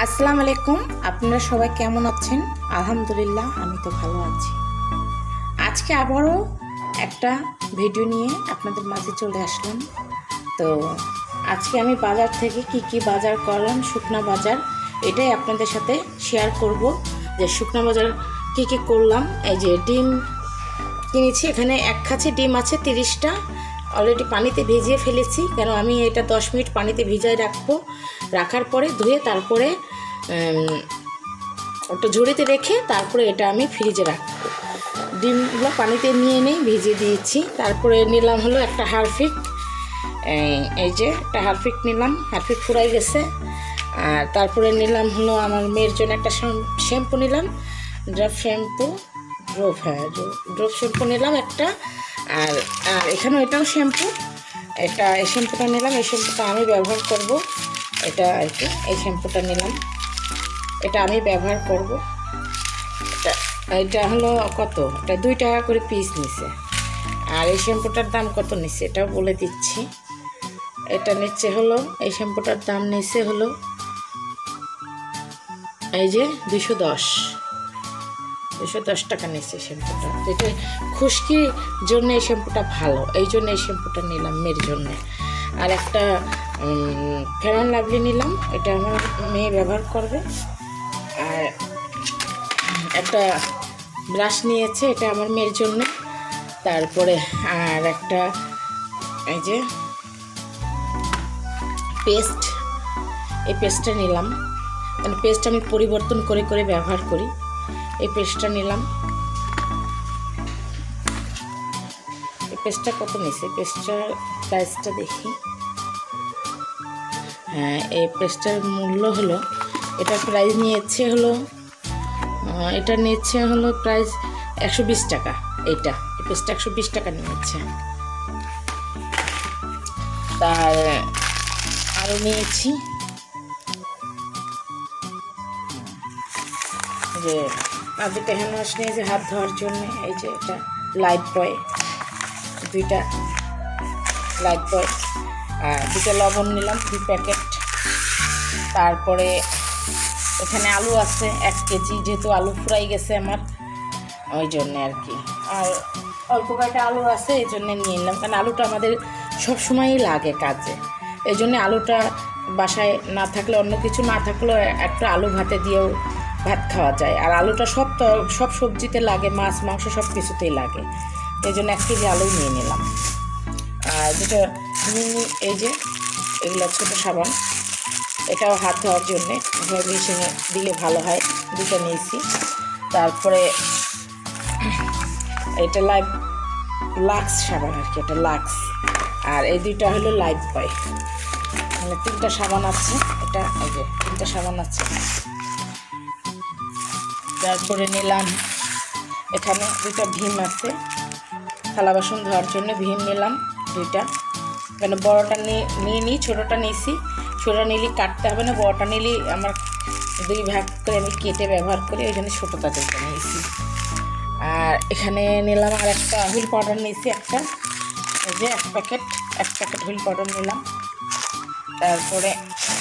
আসসালামু আলাইকুম। আপনারা সবাই কেমন আছেন? আলহামদুলিল্লাহ, আমি তো ভালো আছি। আজকে আবারও একটা ভিডিও নিয়ে আপনাদের মাঝে চলে আসলাম। তো আজকে আমি বাজার থেকে কি বাজার করলাম, শুকনা বাজার, এটাই আপনাদের সাথে শেয়ার করব যে শুকনা বাজার কি করলাম। এই যে ডিম কিনেছি, এখানে এক খাঁচি ডিম আছে 30টা, অলরেডি পানিতে ভিজিয়ে ফেলেছি। কেন আমি এটা 10 মিনিট পানিতে ভিজায় রাখবো, রাখার পরে ধুয়ে তারপরে একটু ঝুড়িতে রেখে তারপরে এটা আমি ফ্রিজে রাখবো। ডিমগুলো পানিতে নিয়ে ভিজিয়ে দিয়েছি। তারপরে নিলাম হলো একটা হারপিক, এই যে একটা হারপিক নিলাম, হারপিক ফুরাই গেছে। আর তারপরে নিলাম হলো আমার মেয়ের জন্য একটা শ্যাম্পু নিলাম, ড্রপ শ্যাম্পু, ড্রপ শ্যাম্পু নিলাম একটা। আর এখানেও এটাও শ্যাম্পু, এই শ্যাম্পুটা নিলাম। এই শ্যাম্পুটা আমি ব্যবহার করব, এটা আর কি। এই শ্যাম্পুটা নিলাম, এটা আমি ব্যবহার করব। এটা হলো কত, এটা 2 টাকা করে পিস নিছে। আর এই শ্যাম্পুটার দাম কত নিচ্ছে এটাও বলে দিচ্ছি। এটা নিচ্ছে হলো, এই শ্যাম্পুটার দাম নিচ্ছে হলো এই যে 210 টাকা নিচ্ছে শ্যাম্পুটা। এটা খুশকির জন্য এই শ্যাম্পুটা ভালো, এই জন্য এই শ্যাম্পুটা নিলাম মেয়ের জন্য। আর একটা ফেয়ার অ্যান্ড লাভলি নিলাম, এটা আমার মেয়ে ব্যবহার করবে। আর একটা ব্রাশ নিয়েছে, এটা আমার মেয়ের জন্য। তারপরে আর একটা এই যে পেস্ট, এই পেস্টটা নিলাম, মানে পেস্ট আমি পরিবর্তন করে করে ব্যবহার করি। এই পেস্টটা নিলাম। এই পেস্টটা কত নিছে, পেস্টটার প্রাইসটা দেখি। হ্যাঁ, এই পেস্টটার মূল্য হলো, এটার প্রাইস নিয়েছে হলো, এটা নিচ্ছে হলো প্রাইস 120 টাকা। এই পেস্টটা 120 টাকা নিয়েছে। তার আরও নিয়েছি যে আর 2টা হ্যান্ড ওয়াশ নিয়েছি হাত ধোয়ার জন্য। এই যে এটা লাইফ বয়, 2টা লাইফ বয়। আর 2টা লবণ নিলাম, 2 প্যাকেট। তারপরে এখানে আলু আছে 1 কেজি, যেহেতু আলু ফুরাই গেছে আমার, ওই জন্যে আর কি। আর অল্প কয়েকটা আলু আছে, এই জন্যে নিয়ে নিলাম, কারণ আলুটা আমাদের সবসময়ই লাগে কাজে। এই জন্যে আলুটা বাসায় না থাকলে, অন্য কিছু না থাকলেও একটা আলু ভাতে দিয়েও ভাত খাওয়া যায়। আর আলুটা সব সবজিতে লাগে, মাছ মাংস সব কিছুতেই লাগে। এই জন্য 1 কেজি আলু নিয়ে নিলাম। আর যেটা এই যে এগুলো ছোটো সাবান, এটাও হাত ধোয়ার জন্যে, মেশিনে দিলে ভালো হয়, 2টা নিয়েছি। তারপরে এটা লাক্স সাবান আর কি, এটা লাক্স। আর এই 2টা হলো লাইফ বয়, মানে 3টা সাবান আছে। এটা এই যে 3টা সাবান আছে। তারপরে নিলাম এখানে 2টা ভীম আছে, থালা বাসন ধোয়ার জন্য ভীম নিলাম 2টা। মানে বড়টা নিই, ছোটোটা নিয়েছি। ছোটোটা নিলে কাটতে হবে না, বড়টা নিলে আমার 2 ভাগ করে আমি কেটে ব্যবহার করি, ওই জন্য ছোটোটা 2টা নিয়েছি। আর এখানে নিলাম আর একটা হুইল পাউডার নিয়েছি, একটা এই যে 1 প্যাকেট হুইল পাউডার নিলাম। তারপরে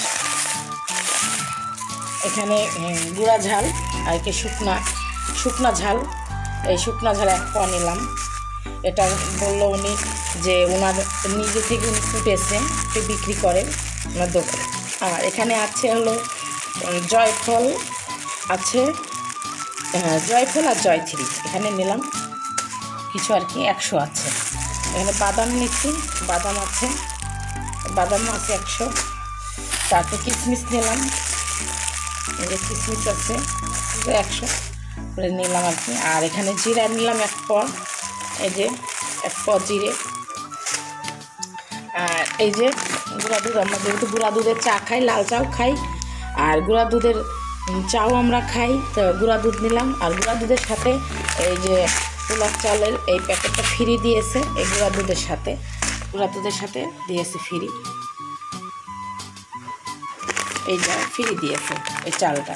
এখানে গুঁড়া ঝাল আর কি শুকনা ঝাল, এই শুকনা ঝাল 1 পোয়া নিলাম। এটা বললো উনি যে ওনার নিজে থেকে উনি ফুটেছে, বিক্রি করেন ওনার দোকানে। আর এখানে আছে হলো জয়ফল আছে, জয়ফল আর জয়থ্রি এখানে নিলাম কিছু আর কি, 100 আছে। এখানে বাদাম নিচ্ছি, বাদাম আছে 100। তারপর কিশমিশ নিলাম, এই যে কিশমিশ আছে 100 করে নিলাম আর কি। আর এখানে জিরা নিলাম 1 পোয়া, এই যে 1 পোয়া জিরে। আর এই যে গুঁড়া দুধ, আমরা যেহেতু গুঁড়া দুধের চা খাই, লাল চাও খাই, আর গুঁড়া দুধের চাও আমরা খাই, তো গুঁড়া দুধ নিলাম। আর গুঁড়া দুধের সাথে এই যে পোলাও চালের এই প্যাকেটটা ফ্রি দিয়েছে, এই গুঁড়া দুধের সাথে দিয়েছে ফ্রি, এই যা ফ্রি দিয়েছে এই চালটা।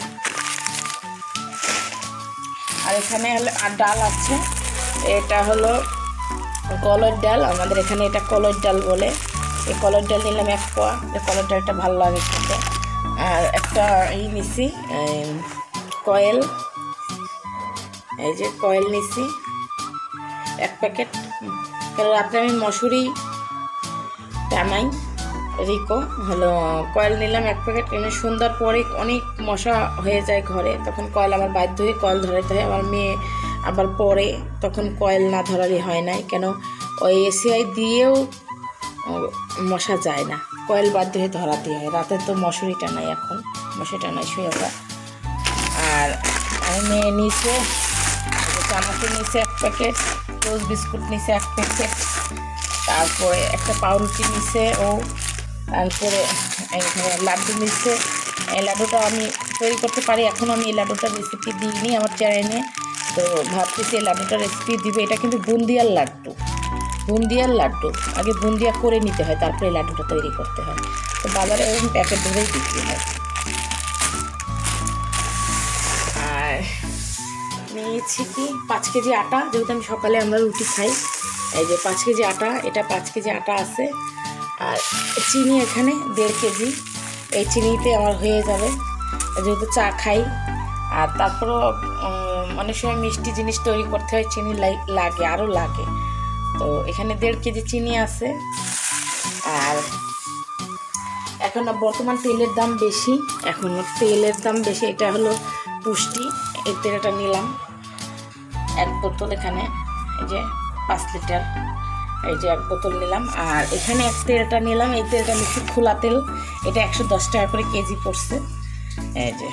আর এখানে হলো আর ডাল আছে, এটা হলো কলর ডাল, আমাদের এখানে এটা কলর ডাল বলে। এই কলর ডাল নিলাম 1 পোয়া, এই কলর ডালটা ভালো লাগে খেতে। আর একটা নিছি কয়েল, এই যে কয়েল নিছি 1 প্যাকেট। কারণ রাত্রে আমি মশুরি টানাই রিকো হলো, কয়েল নিলাম 1 প্যাকেট। এনে সন্ধ্যার পরে অনেক মশা হয়ে যায় ঘরে, তখন কয়েল আমার বাধ্য হয়ে কয়েল ধরাতে হয়। আমার মেয়ে আবার পরে, তখন কয়েল না ধরালে হয় নাই, কেন ওই এসিআই দিয়েও মশা যায় না, কয়েল বাধ্য হয়ে ধরাতে হয়। রাতে তো মশুরি টানাই, এখন মশারি টানাই শুয়ে আমরা। আর আমি মেয়ে নিচে চানাচুর নিচে 1 প্যাকেট, রোজ বিস্কুট নিচে 1 প্যাকেট, তারপরে একটা পাউরুটি নিচে ও, তারপরে লাড্ডু নিচে। এই লাড্ডুটা আমি তৈরি করতে পারি, এখন আমি এই লাড্ডুটার রেসিপি দিইনি আমার চ্যানেলে, তো ভাবতেছি এই লাড্ডুটার রেসিপি দিবে। এটা কিন্তু বুন্দিয়ার লাড্ডু, বুন্দিয়ার লাড্ডু আগে বুন্দিয়া করে নিতে হয়, তারপরে এই লাড্ডুটা তৈরি করতে হয়। তো বাজারে এরকম প্যাকেট ধরেই বিক্রি হয়। আর নিয়েছি কি 5 কেজি আটা, যেহেতু আমি সকালে আমরা রুটি খাই। এই যে 5 কেজি আটা, এটা 5 কেজি আটা আছে। আর চিনি এখানে 1.5 কেজি, এই চিনিতে আমার হয়ে যাবে, যেহেতু চা খাই। আর তারপরও অনেক সময় মিষ্টি জিনিস তৈরি করতে হয়, চিনি লাগে, আরও লাগে। তো এখানে 1.5 কেজি চিনি আছে। আর এখন বর্তমান তেলের দাম বেশি, এখন তেলের দাম বেশি। এটা হলো পুষ্টি, এই তেলটা নিলাম 1 বোতল, এখানে এই যে 5 লিটার, এই যে 1 বোতল নিলাম। আর এখানে এক তেলটা নিলাম, এই তেলটা নিচ্ছি খোলা তেল, এটা 110 টাকা করে কেজি পড়ছে। এই যে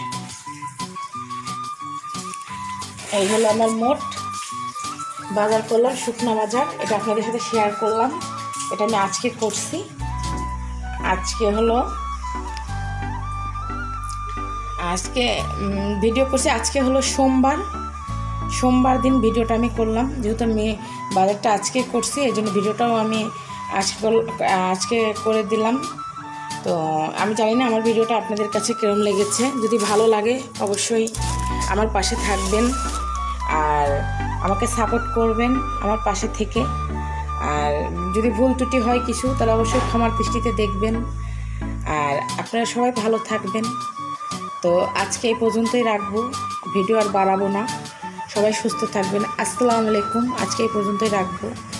এই হলো আমার মোট বাজার করলাম, শুকনো বাজার। এটা আপনাদের সাথে শেয়ার করলাম, এটা আমি আজকে করছি। আজকে ভিডিও করছি, আজকে হলো সোমবার দিন ভিডিওটা আমি করলাম, যেহেতু আমি বাজারটা আজকে করছি, এই জন্য ভিডিওটাও আমি আজকে করে দিলাম। তো আমি জানি না আমার ভিডিওটা আপনাদের কাছে কেরম লেগেছে। যদি ভালো লাগে অবশ্যই আমার পাশে থাকবেন, আর আমাকে সাপোর্ট করবেন আমার পাশে থেকে। আর যদি ভুল ত্রুটি হয় কিছু, তাহলে অবশ্যই ক্ষমার দৃষ্টিতে দেখবেন। আর আপনারা সবাই ভালো থাকবেন। তো আজকে এই পর্যন্তই রাখবো, ভিডিও আর বাড়াবো না। সবাই সুস্থ থাকবেন। আসসালামু আলাইকুম। আজকে এই পর্যন্তই রাখবো।